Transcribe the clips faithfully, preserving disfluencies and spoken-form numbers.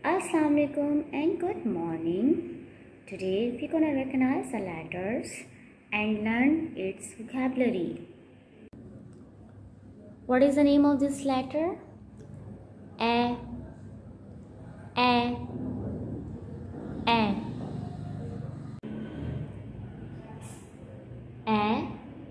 Assalamualaikum and good morning. Today we're gonna recognize the letters and learn its vocabulary. What is the name of this letter? A, A, A, A,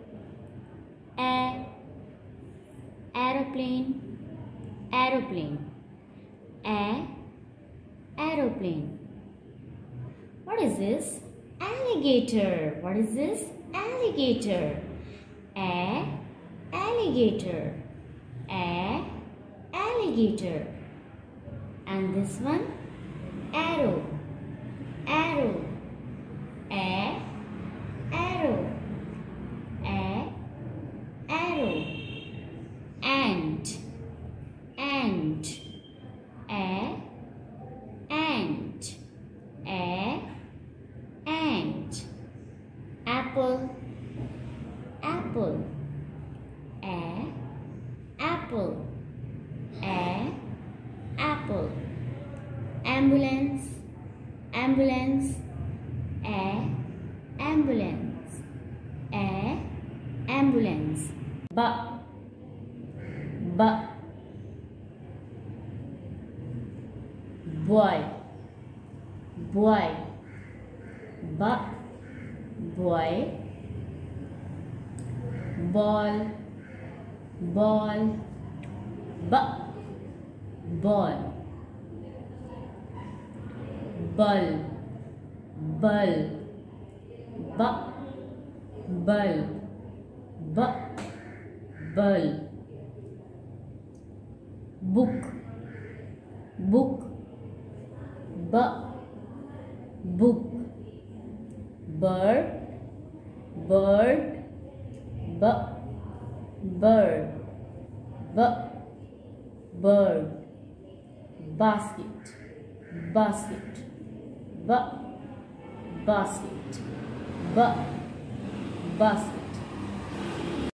A, aeroplane, aeroplane, A, aeroplane. What is this? Alligator. What is this? Alligator. A, alligator. A, alligator. And this one? Arrow. Arrow. A, arrow. A, arrow. Ant. Ant. A, ant. A, ant. Apple. Apple. A, apple. A, apple. Ambulance. Ambulance. A, ambulance. A, ambulance. B, B, boy, boy, B, boy, ball, ball, B, ball, bull, bull, B, bull, B, bull, book, book, B, book, bird, bird, B, bird, B, bird, basket, basket, B, basket, B, basket.